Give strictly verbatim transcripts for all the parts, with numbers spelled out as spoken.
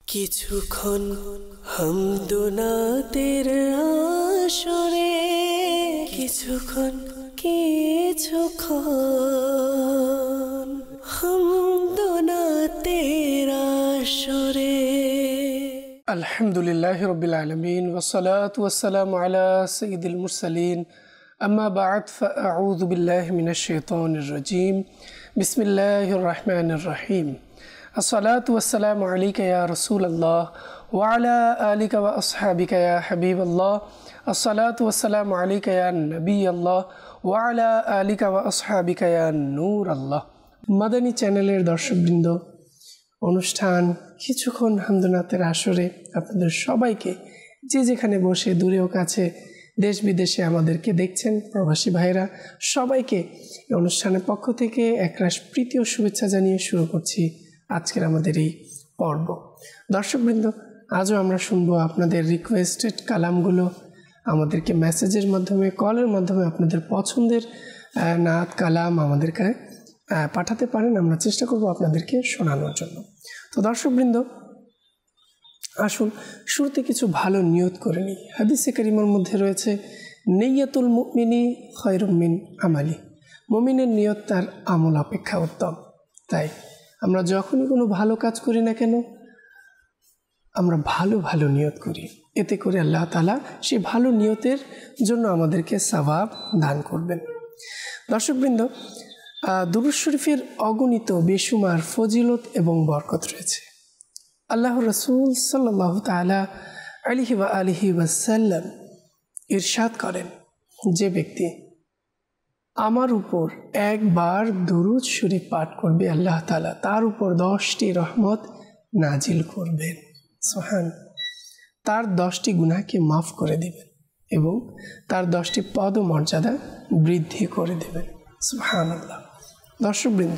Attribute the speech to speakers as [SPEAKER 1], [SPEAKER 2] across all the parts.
[SPEAKER 1] কিছুক্ষণ হামদোনাতের আসরে, কিছুক্ষণ কিছুক্ষণ হামদোনাতের আসরে।
[SPEAKER 2] আলহামদুলিল্লাহি রাব্বিল আলামিন ওয়াসসালাতু ওয়াসসালামু আলা সাইয়্যিদিল মুরসালিন, আম্মা বা'দ, ফাআউযু বিল্লাহি মিনাশ শাইতানির রাজীম। বিসমিল্লাহির রাহমানির রহিম। আসসালাতু ওয়াসসালামু আলাইকা ইয়া রাসূলাল্লাহ ওয়া আলা আলিকা ওয়া আসহাবিকা ইয়া হাবিবাল্লাহ। আসসালাতু ওয়াসসালামু আলাইকা ইয়া নবিয়াল্লাহ ওয়া আলা আলিকা ওয়া আসহাবিকা ইয়া নূরাল্লাহ। মাদানী চ্যানেলের দর্শকবৃন্দ, অনুষ্ঠান কিছুক্ষণ হামদোনাতের আসরে আপনাদের সবাইকে, যে যেখানে বসে দূরেও কাছে দেশ বিদেশে আমাদেরকে দেখছেন প্রবাসী ভাইরা, সবাইকে এই অনুষ্ঠানের পক্ষ থেকে একরাশ প্রীতি ও শুভেচ্ছা জানিয়ে শুরু করছি আজকের আমাদের এই পর্ব। দর্শকবৃন্দ, আজও আমরা শুনবো আপনাদের রিকোয়েস্টেড কালামগুলো। আমাদেরকে মেসেজের মাধ্যমে, কলের মাধ্যমে আপনাদের পছন্দের নাত কালাম আমাদেরকে পাঠাতে পারেন। আমরা চেষ্টা করব আপনাদেরকে শোনানোর জন্য। তো দর্শকবৃন্দ, আসুন শুরুতে কিছু ভালো নিয়ত করে নিই। হাদিসে কারিমার মধ্যে রয়েছে, নিয়াতুল মুমিনি খায়রুম মিন আমালি। মুমিনের নিয়ত তার আমল অপেক্ষা উত্তম। তাই আমরা যখনই কোনো ভালো কাজ করি না কেন, আমরা ভালো ভালো নিয়ত করি। এতে করে আল্লাহ তাআলা সেই ভালো নিয়তের জন্য আমাদেরকে সওয়াব দান করবেন। দর্শকবৃন্দ, দুরূদ শরীফের অগণিত বেশুমার ফজিলত এবং বরকত রয়েছে। আল্লাহর রাসূল সাল্লাল্লাহু তাআলা আলাইহি ওয়া আলিহি ওয়াসাল্লাম ইরশাদ করেন, যে ব্যক্তি আমার উপর একবার দুরূদ শরীফ পাঠ করবে, আল্লাহ তাআলা তার উপর দশটি রহমত নাজিল করবেন। সুবহান। তার দশটি গুনাহকে মাফ করে দিবেন এবং তার দশটি পদ ও মর্যাদা বৃদ্ধি করে দেবেন। সুবহানাল্লাহ। দর্শকবৃন্দ,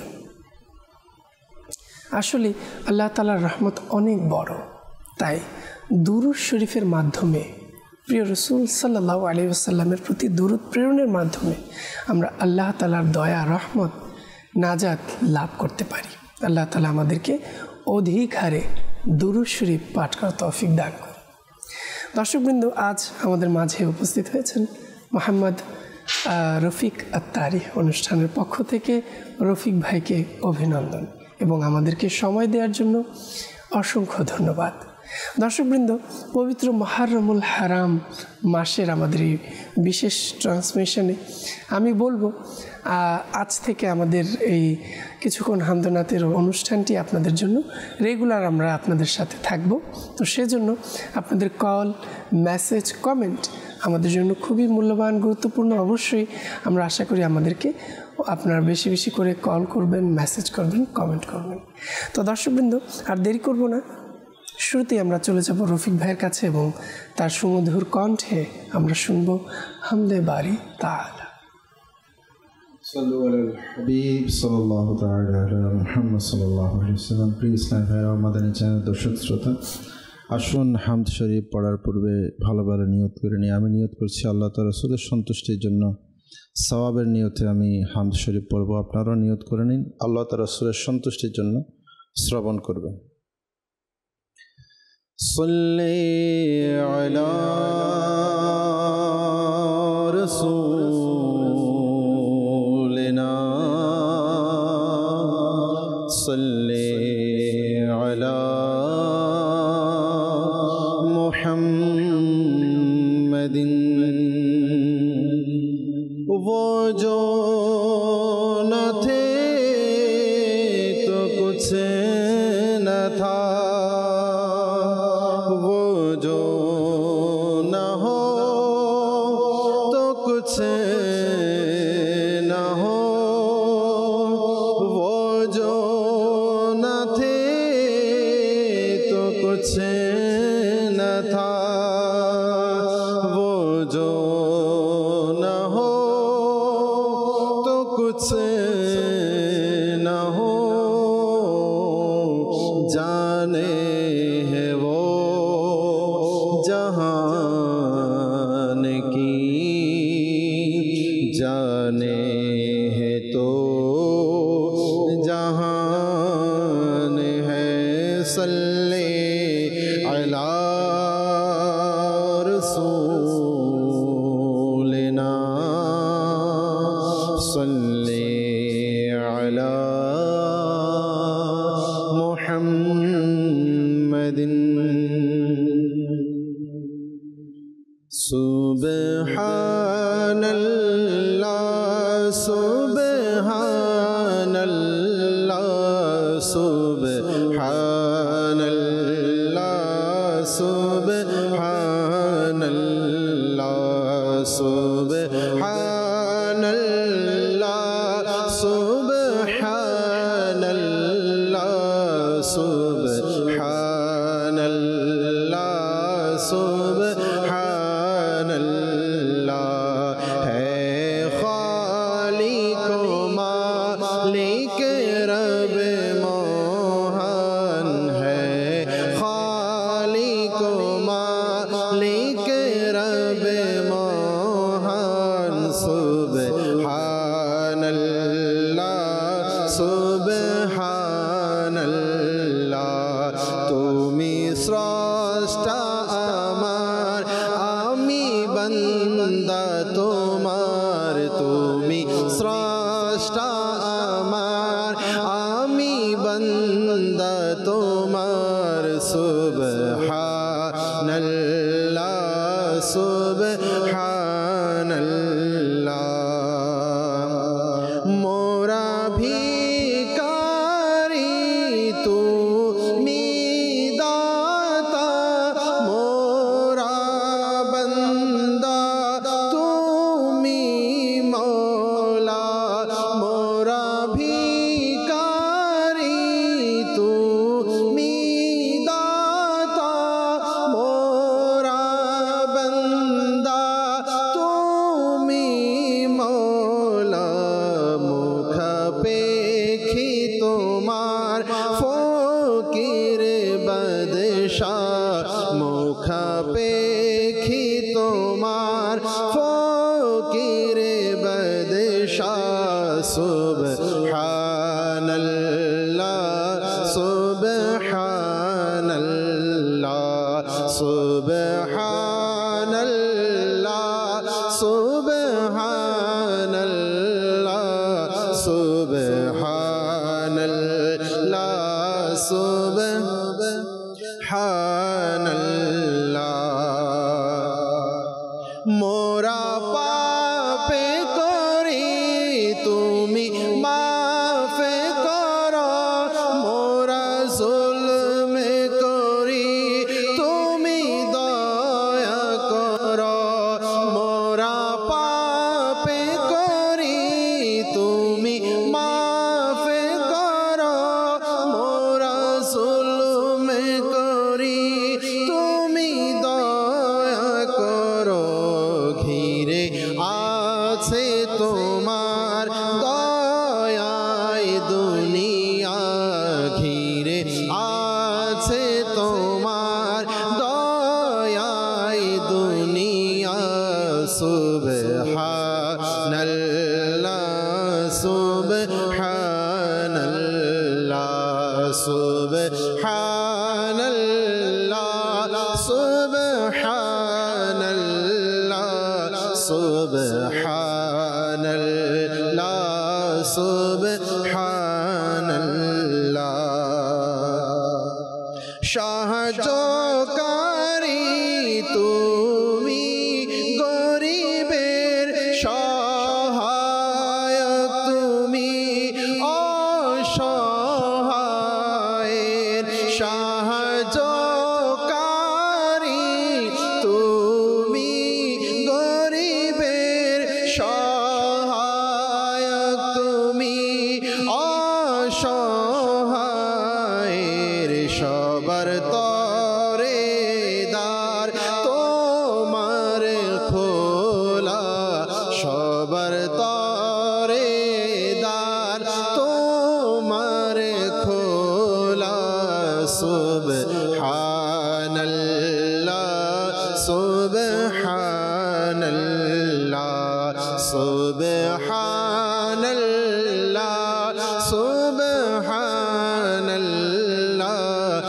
[SPEAKER 2] আসলে আল্লাহ তাআলার রহমত অনেক বড়। তাই দুরূদ শরীফের মাধ্যমে, প্রিয় রাসূল সাল্লাল্লাহু আলাইহি ওয়াসাল্লামের প্রতি দুরূদ প্রেরণের মাধ্যমে আমরা আল্লাহ তাআলার দয়া, রহমত, নাজাত লাভ করতে পারি। আল্লাহ তাআলা আমাদেরকে অধিক হারে দুরূদ শরীফ পাঠ করার তৌফিক দান করুন। দর্শকবৃন্দ, আজ আমাদের মাঝে উপস্থিত হয়েছেন মোহাম্মদ রফিক আত্তারি। অনুষ্ঠানের পক্ষ থেকে রফিক ভাইকে অভিনন্দন এবং আমাদেরকে সময় দেওয়ার জন্য অসংখ্য ধন্যবাদ। দর্শকবৃন্দ, পবিত্র মুহররমুল হারাম মাসের আমাদের এই বিশেষ ট্রান্সমিশনে আমি বলবো, আজ থেকে আমাদের এই কিছুক্ষণ হামদোনাতের অনুষ্ঠানটি আপনাদের জন্য রেগুলার আমরা আপনাদের সাথে থাকব। তো সেজন্য আপনাদের কল, মেসেজ, কমেন্ট আমাদের জন্য খুবই মূল্যবান, গুরুত্বপূর্ণ। অবশ্যই আমরা আশা করি আমাদেরকে আপনারা বেশি বেশি করে কল করবেন, মেসেজ করবেন, কমেন্ট করবেন। তো দর্শকবৃন্দ, আর দেরি করব না, শুরুতেই আমরা চলে যাব রফিক ভাইয়ের কাছে এবং তার সুমধুর কণ্ঠে আমরা শুনব হামদে বারি তাআলা।
[SPEAKER 3] সাল্লু আলাল হাবিব সাল্লাল্লাহু তাআলা আলা মুহাম্মদ সাল্লাল্লাহু আলাইহি ওয়াসাল্লাম। প্রিয় ইসলাম ভাইরা, মাদানী চ্যানেল দর্শক শ্রোতা, আসুন হামদ শরীফ পড়ার পূর্বে ভালো ভালো নিয়ত করে নিই। আমি নিয়ত করছি আল্লাহ তাআলা রাসূলের সন্তুষ্টির জন্য সওয়াবের নিয়তে আমি হামদ শরীফ পড়ব। আপনারাও নিয়ত করে নিন, আল্লাহ তাআলা রাসূলের সন্তুষ্টির জন্য শ্রবণ করবেন। সাল্লি আলা রাসূলিনা, সাল্লি আলা মুহাম্মাদিন। वो जो न थे तो कुछ न था, वो जो न हो तो कुछ न हो, वो जो न थे तो कुछ न था, वो जो न हो कुछ न हो, जाने है वो जहान की, जाने है तो जहान है। सल्ले मुहम्मदिन सुब्हानल्लाह सुब्हानल्लाह सुब्हानल्लाह सुब्हानल्लाह सुब्हानल्लाह सुब्हानल्लाह सुब्हानल्लाह सुब्हानल्लाह है खालिक मालिक रब मोहन है खालिक मालिक रब मोहन सुब्हानल्लाह सुब्हानल्लाह तुमी स्रष्टा আমার আমি বান্দা তোমার তুমি স্রষ্টা আমার আমি বান্দা তোমার সুবহানাল্লাহ সুবহানাল্লাহ মোরা ভিখারি তুমি দাতা মোরা বান্দা তুমি মওলা মোরা ভিখারি তুমি দাতা মোরা বান্দা তুমি মওলা মুখাপেক্ষী তোমার ফকির বাদশাহ মুখাপেক্ষী তোমার ফকির বাদশাহ সুবহানাল্লাহ সুবহানাল্লাহ সুবহানাল্লাহ সুবহানাল্লাহ সুবহানাল্লাহ সুবহানাল্লাহ মোরা পাপে করি তুমি মাফে করো মোরা জুলমে করি তুমি দয়া করো মোরা পাপে করি তুমি মাফে করো মোরা জুলমে করি তুমি দয়া করো ঘিরে আছে তোমার দয়ায় দুনিয়া ঘিরে আছে তোমার দয়ায় দুনিয়া সুবহানাল্লাহ সুবহানাল্লাহ সুবহানাল্লাহ সুবহানাল্লাহ সুবহানাল্লাহ সুবহানাল্লাহ সাহায্যকারী তুমি গরিবের সহায়ক তুমি অসহায়ের সাহায্যকারী তুমি গরিবের সহায়ক তুমি অসহায়ের সবার তরে দ্বার তোমার খোলা সবার তরে দ্বার তোমার খোলা সুবহানাল্লাহ সুবহানাল্লাহ সুবহানাল্লাহ সুবহানাল্লাহ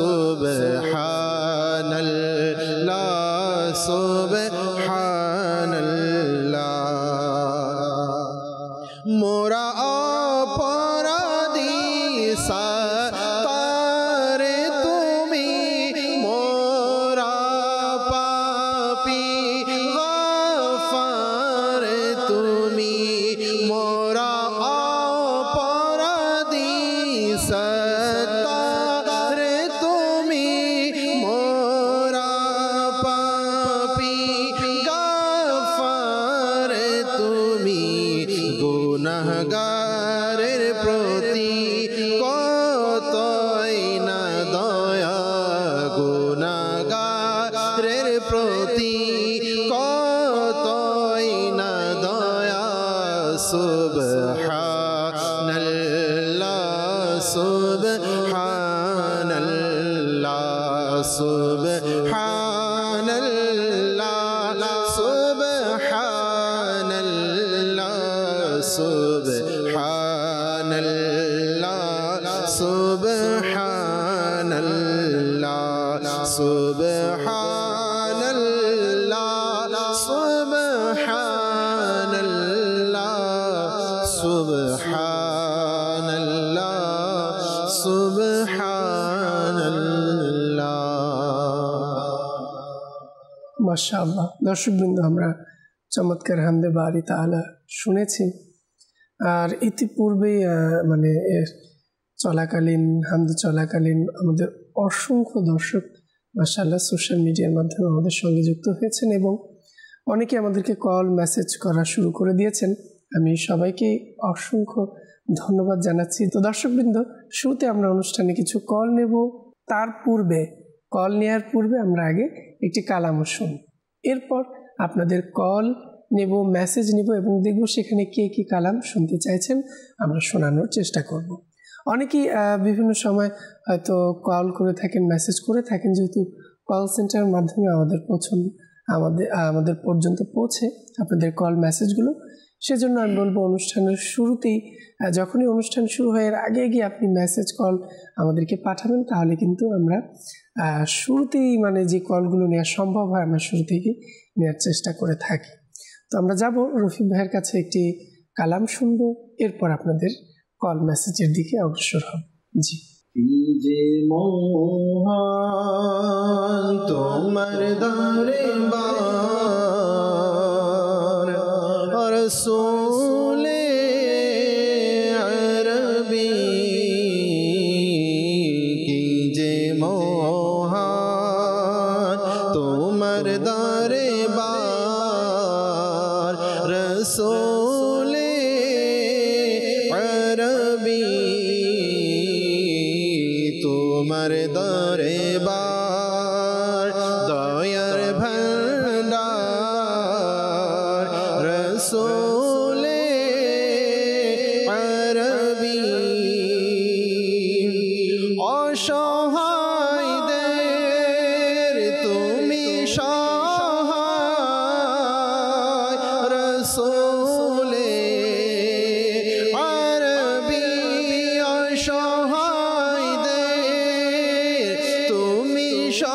[SPEAKER 3] সুবহানাল্লাহ সুবহানাল্লাহ মোরা অপরাধী সাতারে তুমি সুবহানাল্লাহ সুবহানাল্লাহ সুবহানাল্লাহ সুবহানাল্লাহ সুবহানাল্লাহ সুবহানাল্লাহ সুবহানাল্লাহ সুবহানাল্লাহ।
[SPEAKER 2] মাশাআল্লাহ। দর্শকবৃন্দ, আমরা চমৎকার হামদে বারি তাআলা শুনেছি। আর ইতিপূর্বে মানে চলাকালীন হামদ চলাকালীন আমাদের অসংখ্য দর্শক মাশাআল্লাহ সোশ্যাল মিডিয়ার মাধ্যমে আমাদের সঙ্গে যুক্ত হয়েছেন এবং অনেকে আমাদেরকে কল মেসেজ করা শুরু করে দিয়েছেন। আমি সবাইকে অসংখ্য ধন্যবাদ জানাচ্ছি। তো দর্শকবৃন্দ, শুরুতে আমরা অনুষ্ঠানে কিছু কল নেব। তার পূর্বে কল নেওয়ার পূর্বে আমরা আগে একটি কালামও শুনি, এরপর আপনাদের কল নেব, মেসেজ নেব এবং দেখব সেখানে কে কী কালাম শুনতে চাইছেন আমরা শোনানোর চেষ্টা করব। অনেকেই বিভিন্ন সময় হয়তো কল করে থাকেন, মেসেজ করে থাকেন, যেহেতু কল সেন্টারের মাধ্যমে আমাদের পছন্দ আমাদের আমাদের পর্যন্ত পৌঁছে আপনাদের কল মেসেজগুলো। সেজন্য আমি বলবো অনুষ্ঠানের শুরুতেই, যখনই অনুষ্ঠান শুরু হয় এর আগে গিয়ে আপনি মেসেজ কল আমাদেরকে পাঠাবেন, তাহলে কিন্তু আমরা শুরুতেই মানে যে কলগুলো নেওয়া সম্ভব হয় আমরা শুরু থেকে নেওয়ার চেষ্টা করে থাকি। তো আমরা যাব রফিক ভাইয়ের কাছে, একটি কালাম শুনবো, এরপর আপনাদের কল মেসেজের দিকে অগ্রসর হব। জি।
[SPEAKER 3] যে মহান তোমার দরবার রসূলে আরবি, কি যে মহান তোমার দরবার রসূলে আরবি, তোমার দরবার দয়ার ভান্ডার রসূলে আরবি, অসহায়দের তুমি সহায় রসূলে আরবি, অসহায়দের তুমি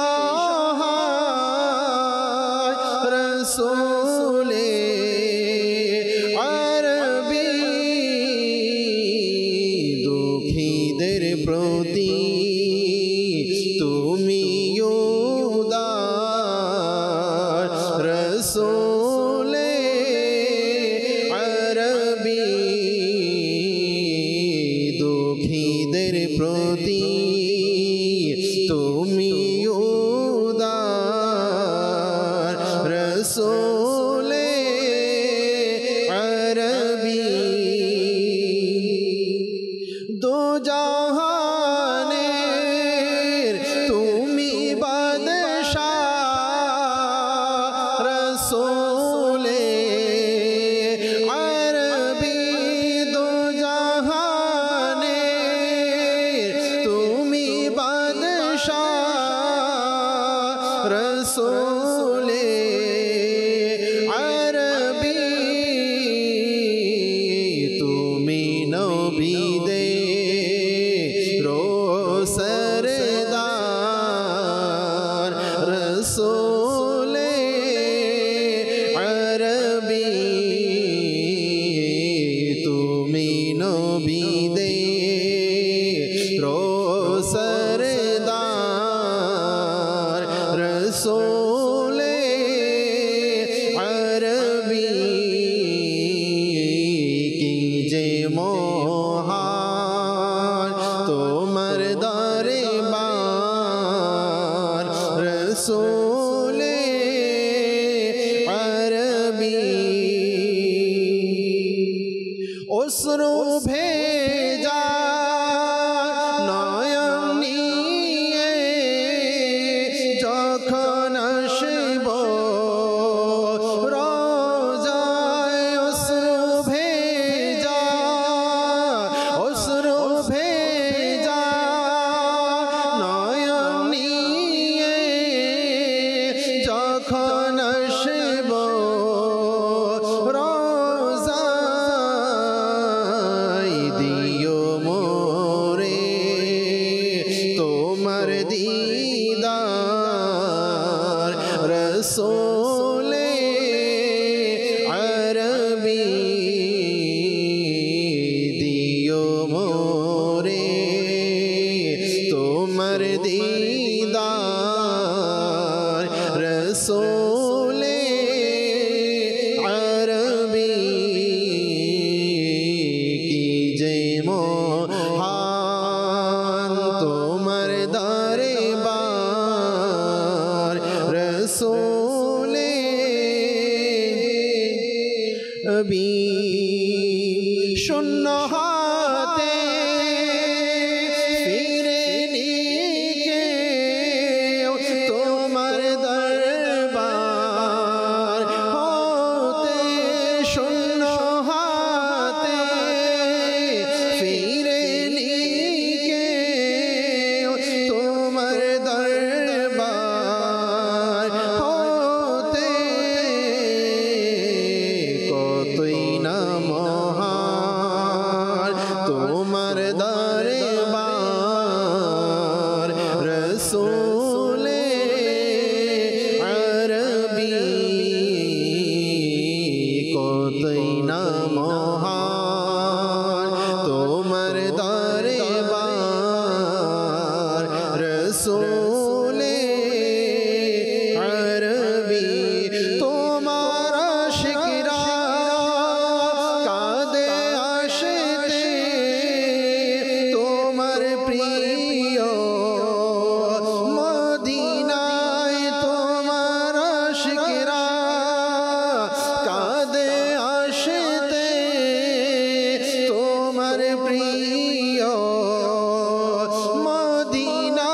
[SPEAKER 3] সহায় রসূলে আরবি, দুঃখীদের প্রতি তুমি উদার রসূলে আরবি, দুঃখীদের প্রতি তুমি উদার রসূলে আরবি, দো জাহানের তুমি বাদশাহ রসূলে আরবি, দো জাহানের তুমি বাদশাহ রসূলে আরবি, তুমি নবীদের রোসরদার রসূলে আরবি, তুমি নবীদের রোসরদার রসূলে আরবি, কি যে মহান তোমার দরবার রসূলে আরবি, অশ্রু ভেজা নয়ন নিয়ে যখন আসব রোজায়, অশ্রু ভেজা অশ্রু ভেজা নয়ন নিয়ে রসূলে আরবি কি যে মহান তোমার দরবার রসূলে আরবি শূন্য হাতে ফিরে নিয়ে তোমার দরবার হতে শূন্য হাতে ফিরে নিয়ে তোমার দরবার হতে কতই না মহান তোমার দরবার রসূলে আরবি কতই না মহান তোমার দরবার রসূলে আরবি তোমার আশিকরা কাঁদে আসতে তোমার প্রিয় মদিনায় তোমার আশিকরা কাঁদে আসতে তোমার প্রিয় মদিনা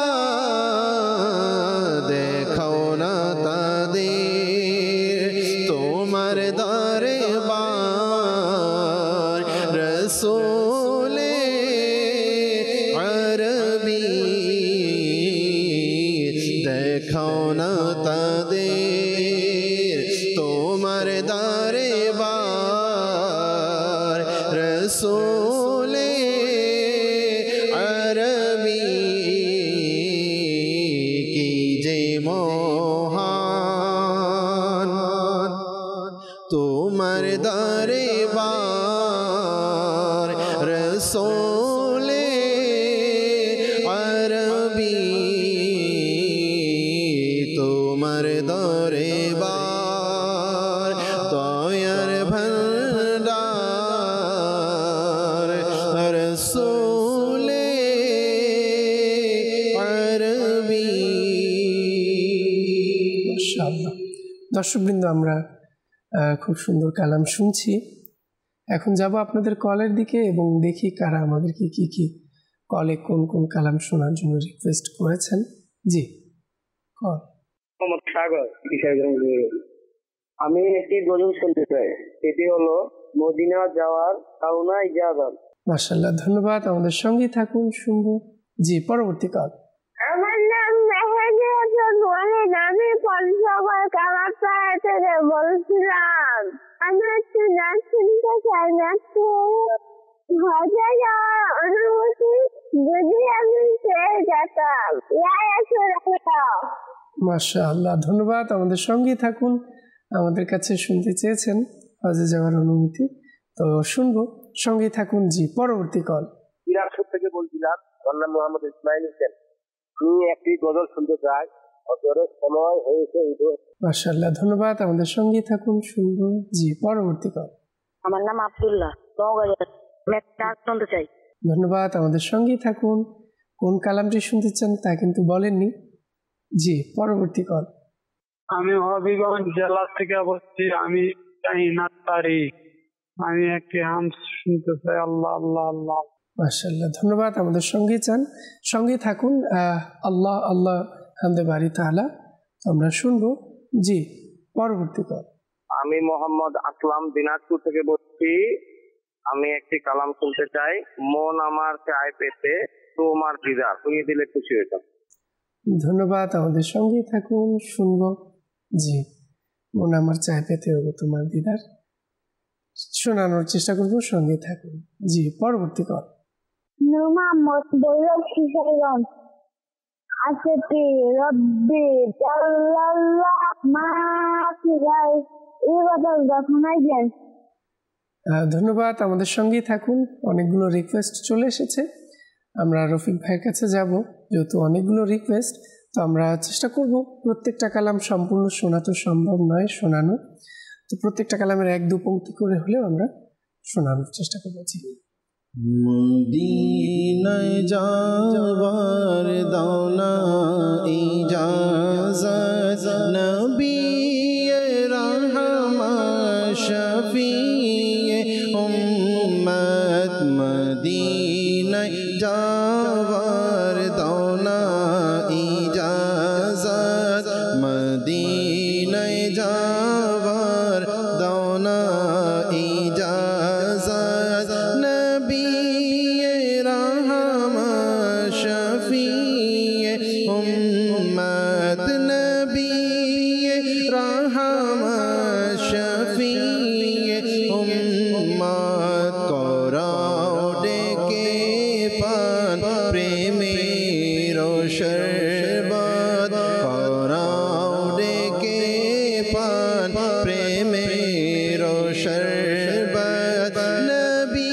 [SPEAKER 3] দেখাও না তাদের তোমার দরবার রসূলে আরবি দেখাও না তাদের তোমার দরবার রসূলে আরবি কি যে মহান তোমার দরবার রসূলে আরবি তোমার দরবার দয়ার ভান্ডার রসূলে আরবি।
[SPEAKER 2] মাশাআল্লাহ। দর্শকবৃন্দ, আমরা খুব সুন্দর কালাম শুনছি। এখন যাব আপনাদের কলের দিকে এবং দেখি কারা আমাদেরকে কি কি কলে কোন কোন কালাম শোনার জন্য রিকোয়েস্ট করেছেন। জি, কল।
[SPEAKER 4] সাগর, আমি একটি গজল শুনতে চাই, এটি হলো মদিনা যাওয়ার কাউনা ইজাজত।
[SPEAKER 2] মাশাআল্লাহ, ধন্যবাদ। আমাদের সঙ্গেই থাকুন, শুনবো। জি, পরবর্তী কল।
[SPEAKER 5] আমার নাম মেহেদি হাসান ওয়াহিদ, আমি পঞ্চগড় কামারপাড়া থেকে বলছিলাম। আমি একটু নাচ শুনতে চাই, নাচতে হজে যাওয়ার অনুমতি যদি আমি পেয়ে যেতাম। ইয়া রাসূলুল্লাহ।
[SPEAKER 2] মাশাআল্লাহ, ধন্যবাদ। আমাদের সঙ্গেই থাকুন। আমাদের কাছে শুনতে চেয়েছেন হজে যাওয়ার অনুমতি, তো শুনবো, সঙ্গেই থাকুন। জি, পরবর্তী কল।
[SPEAKER 4] দিনাজপুর থেকে বলছিলাম, আমার নাম মোহাম্মদ ইসমাইল হোসেন। আমি একটি গজল শুনতে চাই, অজরের সময় হয়েছে।
[SPEAKER 2] মাশাআল্লাহ, ধন্যবাদ। আমাদের সঙ্গেই থাকুন, শুনবো। জি, পরবর্তী কল।
[SPEAKER 5] আমার নাম আব্দুল্লাহ, আমি একটা শুনতে চাই।
[SPEAKER 2] ধন্যবাদ। আমাদের সঙ্গেই থাকুন। কোন কালামটি শুনতে চান তা কিন্তু বলেননি। জি, পরবর্তী কল।
[SPEAKER 6] আমি হবিগঞ্জ জেলা থেকে বলছি, আমি চাইনাত তারিক। আমি একটি হামদ শুনতে চাই, আল্লাহ আল্লাহ আল্লাহ।
[SPEAKER 2] মাশাআল্লাহ, ধন্যবাদ। আমাদের সঙ্গেই চান, সঙ্গেই থাকুন। আল্লাহ আল্লাহ হামদে বারি তাআলা আমরা শুনবো। জি, পরবর্তী কল।
[SPEAKER 4] আমি মোহাম্মদ আসলাম, দিনাজপুর থেকে বলছি। আমি একটি কালাম শুনতে চাই, মন আমার চায় পেতে তোমার দিদার। শুনিয়ে দিলে খুশি হইতাম।
[SPEAKER 2] ধন্যবাদ। আমাদের সঙ্গেই থাকুন, শুনবো। জি, মন আমার চায় পেতে হবে তোমার দিদার, শোনানোর চেষ্টা করবো, সঙ্গে থাকুন। জি, পরবর্তী কল।
[SPEAKER 5] মোহাম্মদ বৈরব কিশোরগঞ্জ, আসেতি রব্বি জাল্লাল্লাহ মা ফিরাই এই বদল দফনাই দেন।
[SPEAKER 2] ধন্যবাদ। আমাদের সঙ্গেই থাকুন। অনেকগুলো রিকোয়েস্ট চলে এসেছে, আমরা রফিক ভাইয়ের কাছে যাব। যেহেতু অনেকগুলো রিকোয়েস্ট, তো আমরা চেষ্টা করব প্রত্যেকটা কালাম সম্পূর্ণ শোনা তো সম্ভব নয় শোনানো, তো প্রত্যেকটা কালামের এক দু পংক্তি করে হলেও আমরা শোনানোর চেষ্টা করব।
[SPEAKER 3] মদিনায় যাওয়ার দাও না ইজাজত, নবী রহমত শফিয়ে উম্মত। মদিনায় যাওয়ার দাও না ইজাজত, মদিনায় যাওয়ার দাও না ইজাজত, নবী রহমত শফিয়ে উম্মত। নবী রহমত শফিয়ে উম্মত। করাও ডেকে পান প্রেমের শরবত, করাও ডেকে পান প্রেমের শরবত, নবী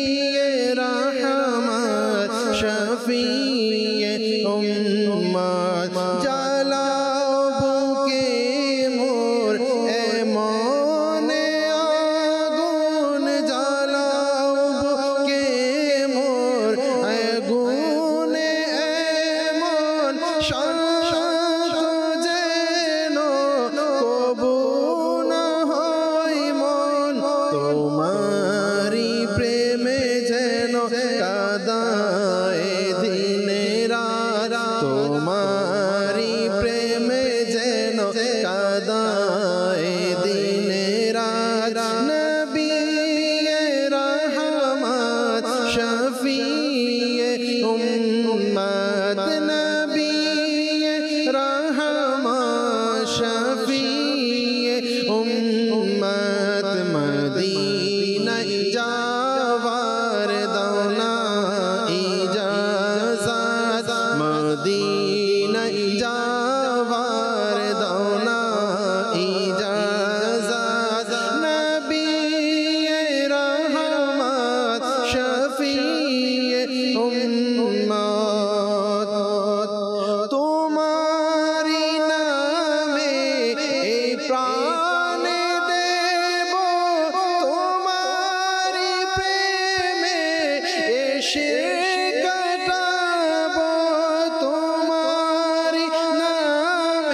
[SPEAKER 3] রহমত শফিয়ে উম্মত। জ্বালাও বুকে মোর এমন আগুন, জ্বালাও বুকে মোর আগুন এমন শান্ত যেন কবু না হয় মন। তোমারি প্রেমে যেন কাদায় দিনে রাত, তোমারি প্রেমে যেন কাদায় দিনে রাত, নবী রহমত শফিয়ে উম্মত। নবী রহমত শফিয়ে উম্মত। মদিনায় যাওয়ার দাও না ইজাজত, মদিনায় যাওয়ার দাও না ইজাজত, নবী রহমত শফিয়ে উম্মত। তোমারি নামে এই প্রাণে দেব, তোমারি প্রেমে এসে কাটাবো, তোমারি নামে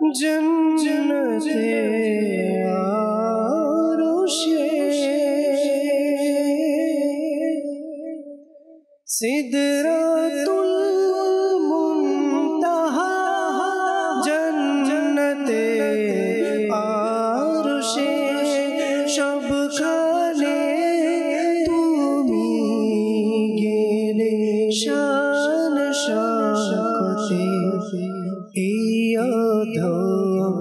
[SPEAKER 1] জন্নতে আরশে সিদরাতুল মুনতাহা জন্নতে আরশে সবখানে তুমি গেলে শান শাকতে এই অধম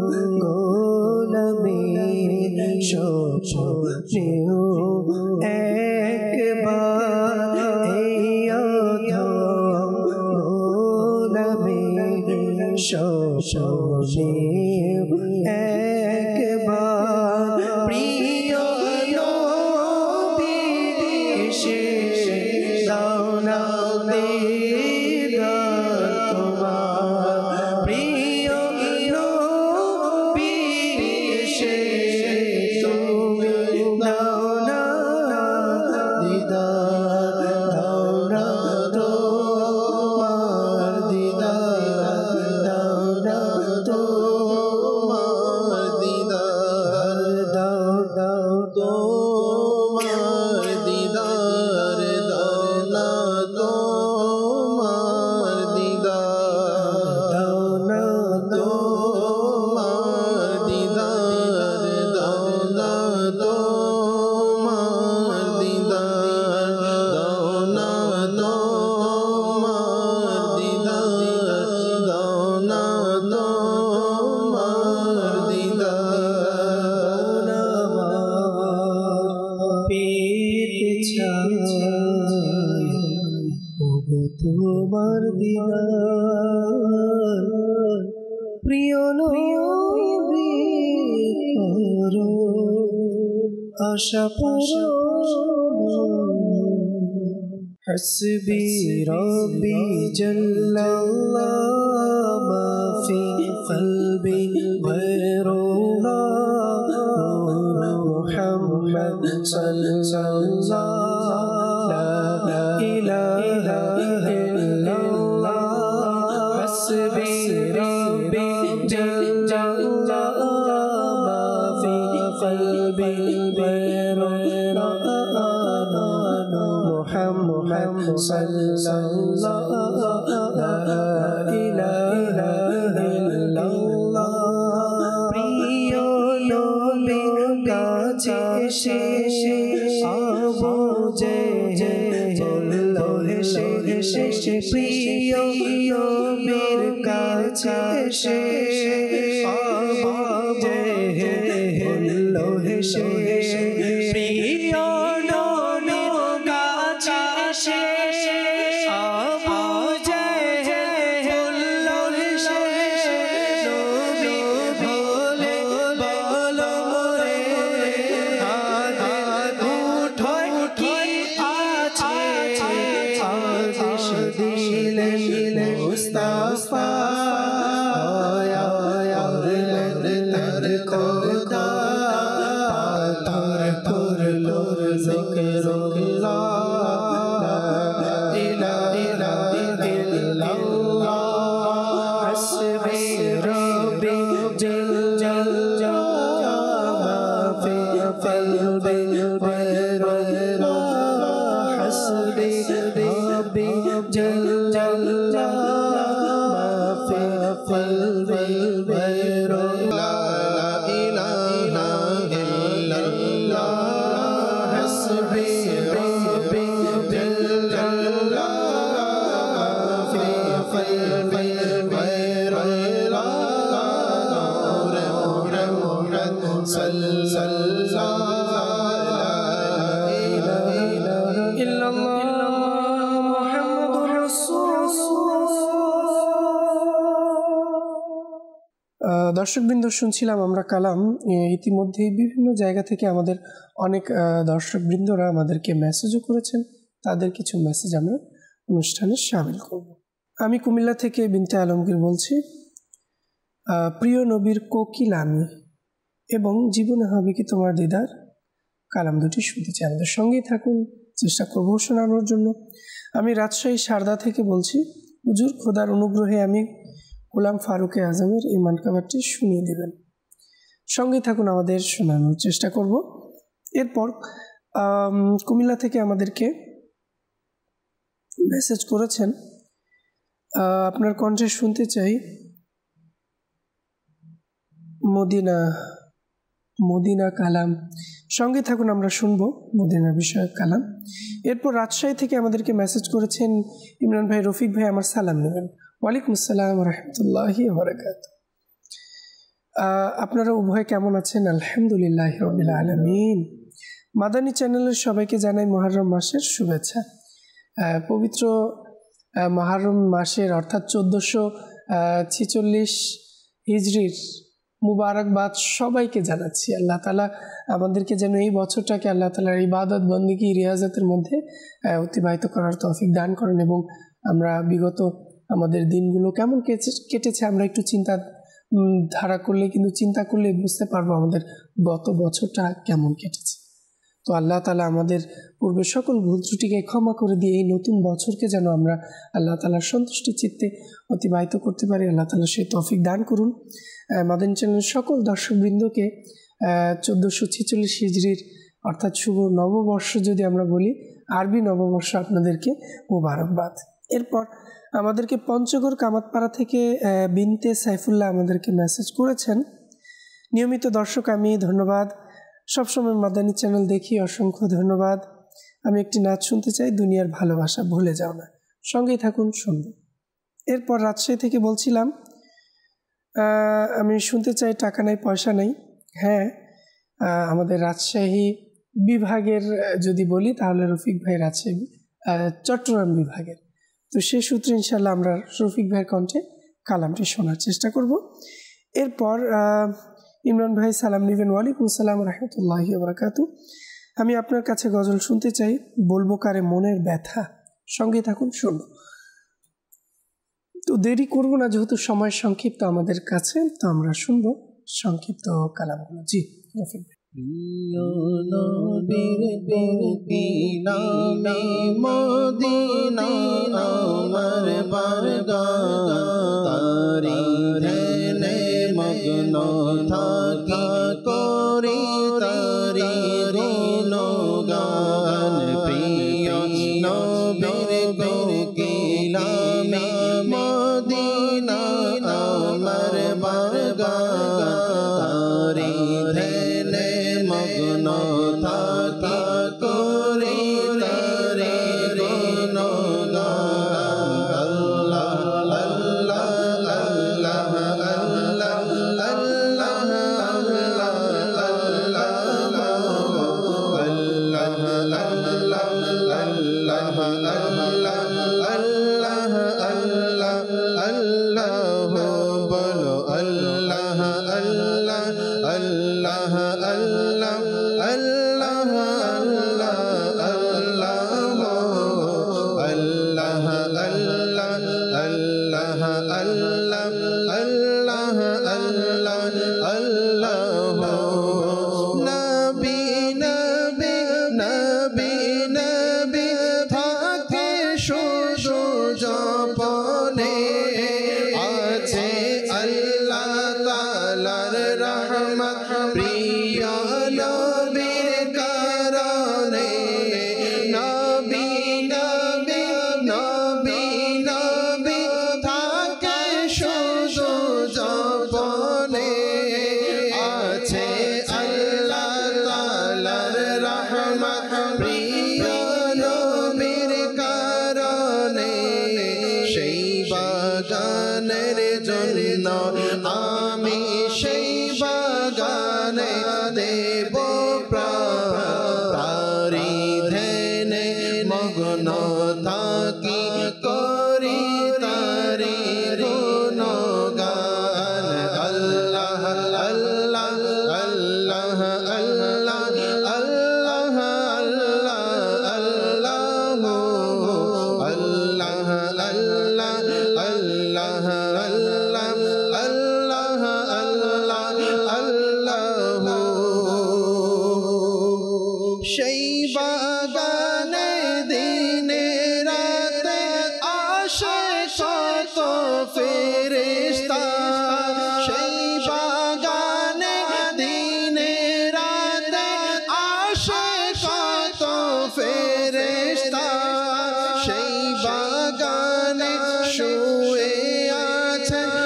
[SPEAKER 1] গোলামের স্বপ্নেও একবার এই অধম গোলামের স্বপ্নেও একবার প্রিয় নবী এসে দাও না দিদার তোমার প্রিয় নবী এসে তুমি দাও না দিদার দাও না তোমার দিদার দাও না তোমার দিদার দাও দাও তোমার দিদার দাও না তোমার দিদার দাও না তোমার দিদার দাও না তোমার দিদার দাও না তোমার দিদার দাও না তোমার দিদার পেতে চাই ওগো তোমার দিদার প্রিয় নবী করো আশা পূরণ حسبي ربي جل الله ما في قلبي غير الله نور محمد صلى الله لا إله إلا الله حسبي ربي جل الله ما في قلبي غير الله محمد صلى الله لا إله إلا الله প্রিয় নবীর কাছে এসে আবু জেহেল হেসে হেসে প্রিয় নবীর কাছে এসে আবু জেহেল হেসে হেসে প্রিয় মুস্তাফা খোদা পাথর করলো জিকরুল্লাহ লা ইলাহা ইল্লাল্লাহ হাসবি রব্বি জাল্লা মা ফি কলবি গায়রুল্লাহ হাসবি রব্বি জাল্লা মা ফি কলবি গায়রুল্লাহ
[SPEAKER 2] দর্শকবৃন্দ, শুনছিলাম আমরা কালাম। ইতিমধ্যে বিভিন্ন জায়গা থেকে আমাদের অনেক দর্শকবৃন্দরা আমাদেরকে মেসেজও করেছেন। তাদের কিছু মেসেজ আমরা অনুষ্ঠানে শামিল করব। আমি কুমিল্লা থেকে বিনতে আলমগীর বলছি। প্রিয় নবীর কোকিল আমি এবং জীবনে হবে কি তোমার দিদার কালাম দুটি শুনতে চাই। আমাদের সঙ্গেই থাকুন, চেষ্টা করবো শোনানোর জন্য। আমি রাজশাহী সারদা থেকে বলছি। হুজুর, খোদার অনুগ্রহে আমি গোলাম ফারুকে আজমের এই মানকাবারটি শুনিয়ে দেবেন। সঙ্গে থাকুন, আমাদের শোনানোর চেষ্টা করব। এরপর কুমিল্লা থেকে আমাদেরকে মেসেজ করেছেন, আপনার কণ্ঠে শুনতে চাই মদিনা মদিনা কালাম। সঙ্গে থাকুন, আমরা শুনবো মদিনা বিষয়ক কালাম। এরপর রাজশাহী থেকে আমাদেরকে মেসেজ করেছেন ইমরান ভাই, রফিক ভাই আমার সালাম নেবেন। ওয়ালাইকুম আসসালাম রহমতুল্লাহি ওয়া বারাকাতুহু। আপনারা উভয় কেমন আছেন? আলহামদুলিল্লাহ রাব্বিল আলামিন। মাদানী চ্যানেলের সবাইকে জানাই মুহররম মাসের শুভেচ্ছা। পবিত্র মুহররম মাসের অর্থাৎ চোদ্দোশো ছেচল্লিশ হিজরির মুবারকবাদ সবাইকে জানাচ্ছি। আল্লাহ তাআলা আমাদেরকে যেন এই বছরটাকে আল্লাহ তাআলার ইবাদত বন্দেগী রিয়াজতের মধ্যে অতিবাহিত করার তৌফিক দান করেন, এবং আমরা বিগত আমাদের দিনগুলো কেমন কেটেছে আমরা একটু চিন্তা ধারা করলে কিন্তু চিন্তা করলে বুঝতে পারবো আমাদের গত বছরটা কেমন কেটেছে। তো আল্লাহ তাআলা আমাদের পূর্বে সকল ভুল ত্রুটিকে ক্ষমা করে দিয়ে এই নতুন বছরকে যেন আমরা আল্লাহ তাআলার সন্তুষ্টি চিত্তে অতিবাহিত করতে পারি, আল্লাহ তাআলা সেই তৌফিক দান করুন। মাদানী চ্যানেলের সকল দর্শকবৃন্দকে চোদ্দোশো ছেচল্লিশ হিজরির অর্থাৎ শুভ নববর্ষ যদি আমরা বলি, আরবি নববর্ষ আপনাদেরকে মুবারকবাদ। এরপর আমাদেরকে পঞ্চগড় কামাতপাড়া থেকে বিনতে সাইফুল্লাহ আমাদেরকে মেসেজ করেছেন, নিয়মিত দর্শক আমি, ধন্যবাদ। সবসময় মাদানী চ্যানেল দেখি, অসংখ্য ধন্যবাদ। আমি একটি নাচ শুনতে চাই, দুনিয়ার ভালোবাসা ভুলে যাও না। সঙ্গেই থাকুন, শুনব। এরপর রাজশাহী থেকে বলছিলাম, আমি শুনতে চাই টাকা নাই পয়সা নাই। হ্যাঁ, আমাদের রাজশাহী বিভাগের যদি বলি তাহলে রফিক ভাই রাজশাহী চট্টগ্রাম বিভাগের, তো সে সূত্রে ইনশাল্লাহ আমরা রফিক ভাইয়ের কণ্ঠে কালামটি শোনার চেষ্টা করব। এরপর ইমরান ভাই সালাম নেবেন। ওয়ালাইকুম আসসালাম রহমতুল্লাহি ওয়া বারাকাতুহু। আমি আপনার কাছে গজল শুনতে চাই, বলবো কারে মনের ব্যথা। সঙ্গে থাকুন, শুনব। তো দেরি করব না, যেহেতু সময় সংক্ষিপ্ত আমাদের কাছে, তো আমরা শুনব সংক্ষিপ্ত কালামগুলো। জি রফিক ভাই।
[SPEAKER 1] প্রিয় নবীর প্রীতি নামে মদিনা আমার বারগাহ, তারি ধ্যানে মগ্ন থাকি করি তারি গুণগান। প্রিয় নবীর প্রীতি নামে মদিনা আমার বারগাহ, তারি ধ্যানে মগ্ন থাকি করি তারি গুণগান। আল্লাহ আল্লাহ আল্লাহ আল্লাহ আল্লাহ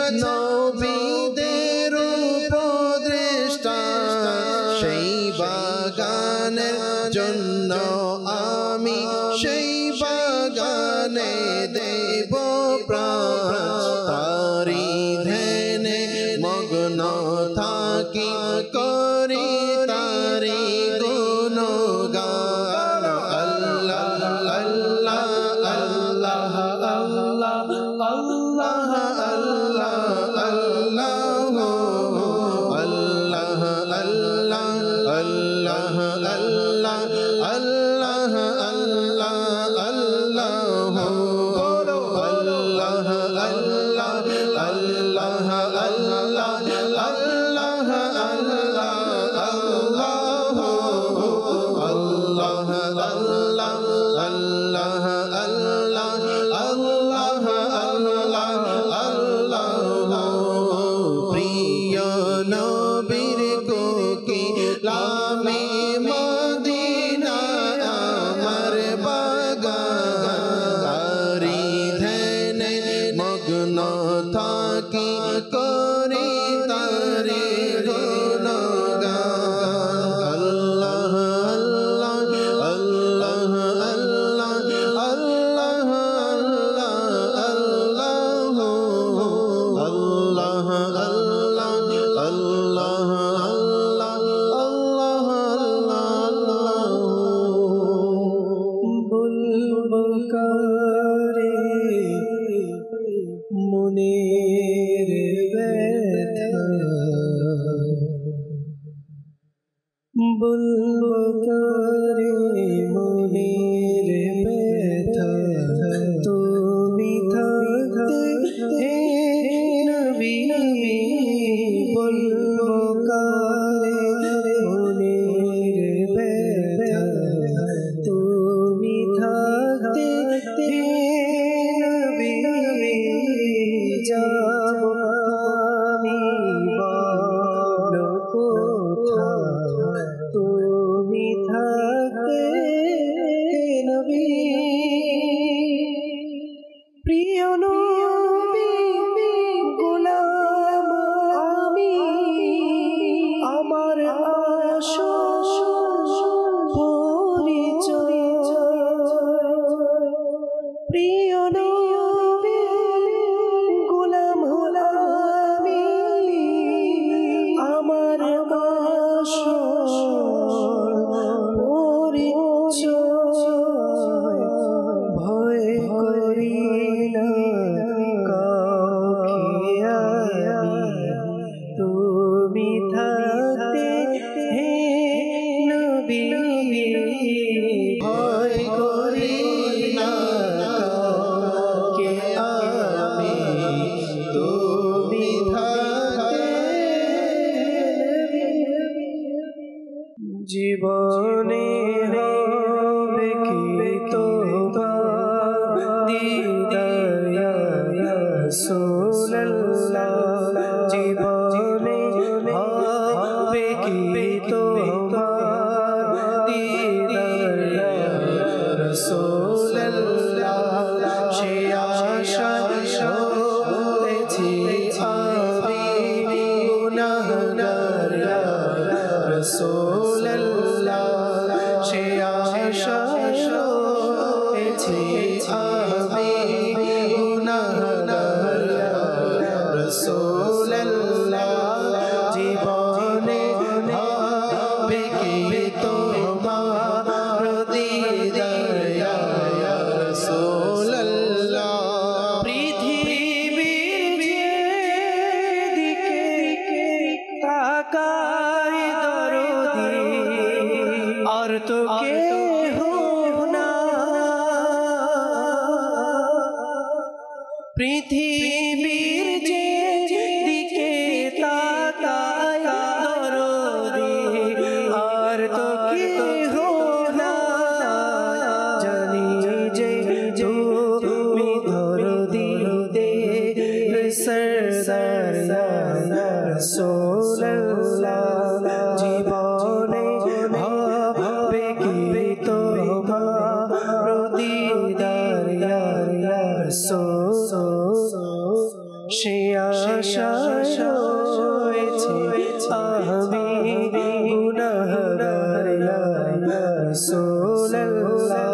[SPEAKER 1] নবীদের উপদেষ্টা সেই বাগানের জন্য আমি সেই বাগানে দেব প্রাণ তারি ধ্যানে মগ্ন থাকি করি তারি গুণগান আল্লাহ আল্লাহ আল্লাহ আল্লাহ আল্লাহ আল্লাহ আল্লাহ আল্লাহ আল্লাহ আল্লাহ আল্লাহ আল্লাহ আল্লাহ বলো আল্লাহ আল্লাহ আল্লাহ আল্লাহ আল্লাহ আল্লাহ আল্লাহ আল্লাহ আল্লাহ আল্লাহ আল্লাহ আল্লাহ আল্লাহ আল্লাহ প্রিয় নবীর কোকিলামে মদিনা আমার বাগান তারি ধ্যানে মগ্ন থাকি করি তারি গুণগান আল্লাহ আল্লাহ আল্লাহ আল্লাহ আল্লাহ আল্লাহ আল্লাহ আল্লাহ আল্লাহ আল্লাহ আল্লাহ
[SPEAKER 7] বুলবুল করে মনের ব্যথা বুলবুল করে মনের ব্যথা তুমি থাকতে হে নবী বুলবুল করে মনের ব্যথা তুমি থাকতে হে নবী যাব আমি বলো কোথায় তুমি থাকতে নবী প্রিয় নবী গোলাম আমি আমার আসল পরিচয় প্রিয় নবী গোলাম আমি আমার আসল পরিচয় ভয় করি না কাউকে আমি তুমি থাকতে হে নবী ভয় করি না কাউকে আমি তুমি থাকতে জীবনে হবে কি তোমার দিদার ইয়া রাসূলুল্লাহ জীবনে হবে কি তোমার দিদার ইয়া রাসূলুল্লাহ সে আশা করেছি আমি গুনাহগার ইয়া রাসূলুল্লাহ সে আশা করেছি আমি গুনাহগার ইয়া রাসূলুল্লাহ জীবনে হবে কি তোমার দিদার ইয়া রাসূলুল্লাহ পৃথিবীর যেদিকে তাকাই দরদি আর তো কেহ না পৃথিবীর যেদিকে তাকাই দরদি আর তো কেহ না জানি যে তুমি দরদি দে সরদার ইয়া রাসূলুল্লাহ জীবনে হবে কি তোমার দিদার ইয়া রাসূলুল্লাহ সে আশায় রয়েছে আমি গুনাহগার ইয়া রাসূলুল্লাহ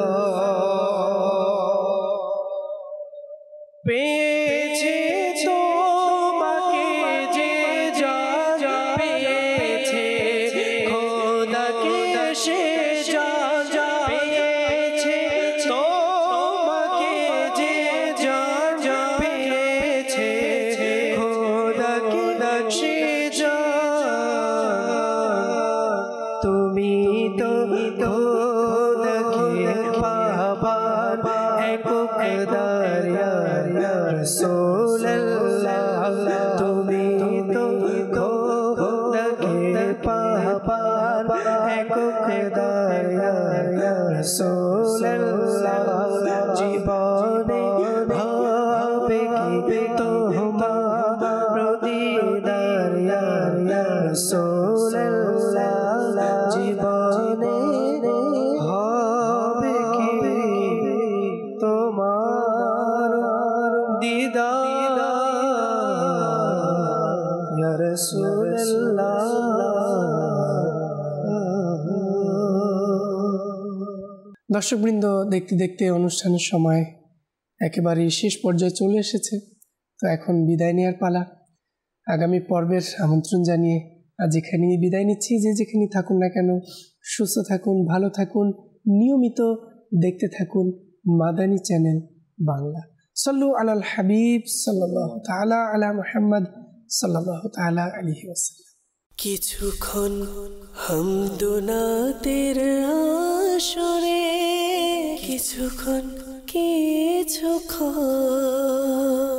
[SPEAKER 7] পেয়েছে তোমাকে যে যা পেয়েছে খোদাকে সে যা পেয়েছে তোমাকে যে যা পেয়েছে খোদাকে সে যা তুমি তো খোদাকে পাবার একদার ইয়া রাসূলুল্লাহ তুমি তো খোদাকে পাবার একদার ইয়া রাসূলুল্লাহ জীবনে হবে কি তোমার দিদার ইয়া রাসূলুল্লাহ জীবনে হবে কি তোমার দিদার ইয়া রাসূলুল্লাহ
[SPEAKER 2] দর্শকবৃন্দ, দেখতে দেখতে অনুষ্ঠানের সময় একেবারে শেষ পর্যায়ে চলে এসেছে। তো এখন বিদায় নেওয়ার পালা। আগামী পর্বের আমন্ত্রণ জানিয়ে আজ এখানেই বিদায় নিচ্ছি। যে যেখানে থাকুন না কেন সুস্থ থাকুন, ভালো থাকুন, নিয়মিত দেখতে থাকুন মাদানী চ্যানেল বাংলা। সাল্লু আলাল হাবিব সাল্লাল্লাহু তাআলা আলা মুহাম্মদ সাল্লাল্লাহু তাআলা আলাইহি ওয়াসাল্লাম।
[SPEAKER 7] কিছুক্ষণ হামদুনাতের আসরে কিছুক্ষণ কিছুক্ষণ